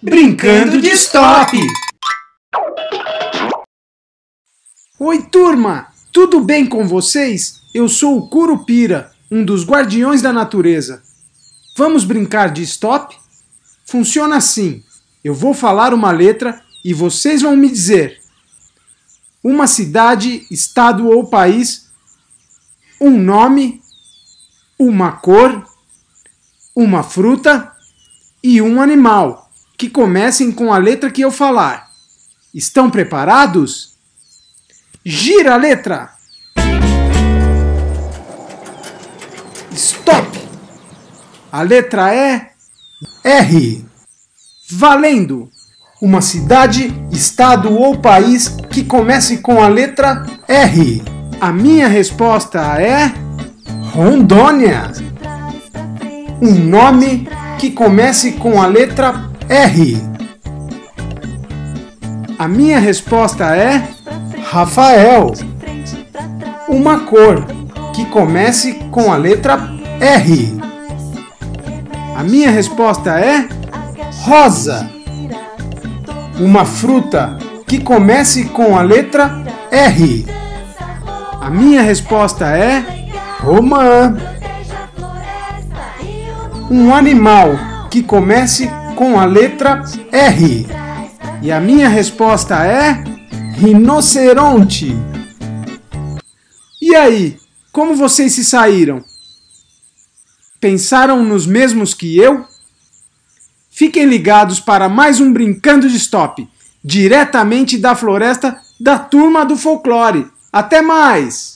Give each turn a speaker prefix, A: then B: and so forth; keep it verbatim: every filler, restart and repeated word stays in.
A: Brincando de Stop!
B: Oi, turma! Tudo bem com vocês? Eu sou o Curupira, um dos guardiões da natureza. Vamos brincar de Stop? Funciona assim. Eu vou falar uma letra e vocês vão me dizer uma cidade, estado ou país, um nome, uma cor, uma fruta e um animal, que comecem com a letra que eu falar. Estão preparados? Gira a letra! Stop! A letra é R. Valendo! Uma cidade, estado ou país que comece com a letra R. A minha resposta é Rondônia. Um nome que comece com a letra R. A minha resposta é Rafael. Uma cor que comece com a letra R. A minha resposta é rosa. Uma fruta que comece com a letra R. A minha resposta é romã. Um animal que comece com a letra R. E a minha resposta é rinoceronte. E aí, como vocês se saíram? Pensaram nos mesmos que eu? Fiquem ligados para mais um Brincando de Stop, diretamente da floresta da Turma do Folclore. Até mais!